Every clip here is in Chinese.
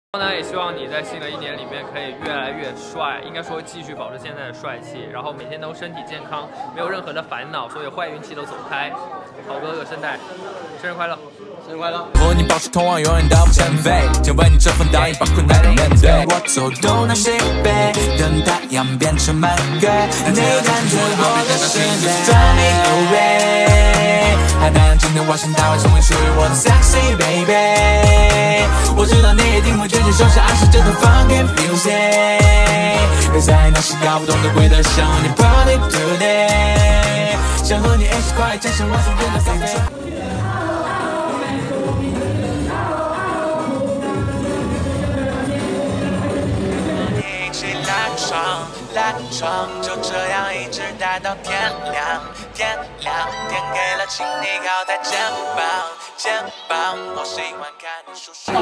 然后呢，也希望你在新的一年里面可以越来越帅，应该说继续保持现在的帅气，然后每天都身体健康，没有任何的烦恼，所有坏运气都走开。好哥哥圣诞，生日快乐！生日快乐！ 我你保持通往永远都不前飞，请为你遮风挡雨，把困难都面对。我走东南西北，等太阳变成满月，你感觉我的世界转你入微。海南今天我想带我成为属于我的 sexy baby。我知道你一定会卷起手指爱上这段 funky music， 别在那些摇不动的轨道上，你 party today， 想和你一起快战胜我所有的飞飞。一起拉床，就这样一直待到天亮，天给了，请你靠在肩膀，我喜欢看你舒适。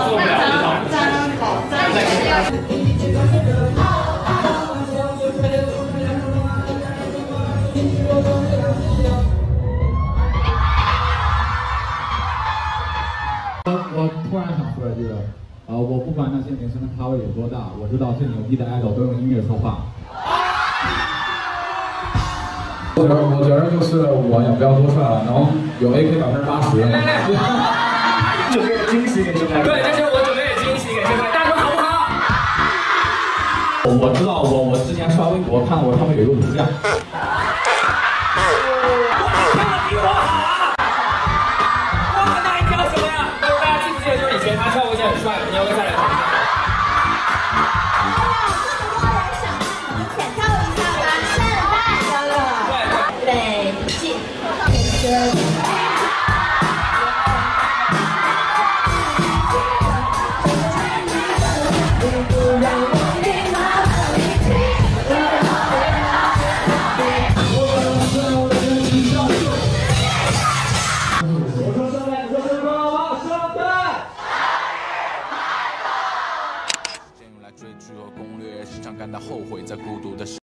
我突然想说一句，我不管那些明星的咖位有多大，我知道最牛逼的 idol 都用音乐说话。我觉得就是我也不要多帅了，能有 AK 80%，就是惊喜给这位。 对，这是我准备的惊喜给这位，大家说好不好？ 我知道，我之前刷微博看过他们有一个舞架。 比我好啊！哇，那你叫什么呀？大家记不记得就是以前他跳过一些很帅的，你要不要再来看看？ 追剧和攻略，时常感到后悔，在孤独的时。